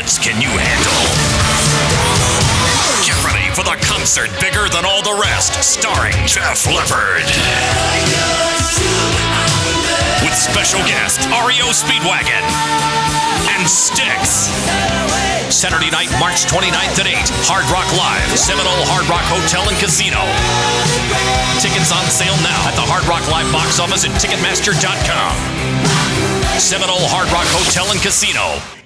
hits can you handle? Get ready for the concert bigger than all the rest, starring Jeff Leopard. With special guest, REO Speedwagon and Styx. Saturday night, March 29th at 8, Hard Rock Live, Seminole Hard Rock Hotel and Casino. Tickets on sale now at the Hard Rock Live box office at Ticketmaster.com. Seminole Hard Rock Hotel and Casino.